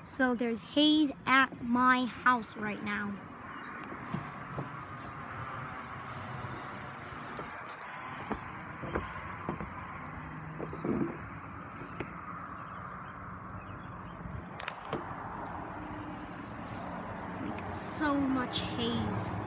So there's haze at my house right now. Like so much haze.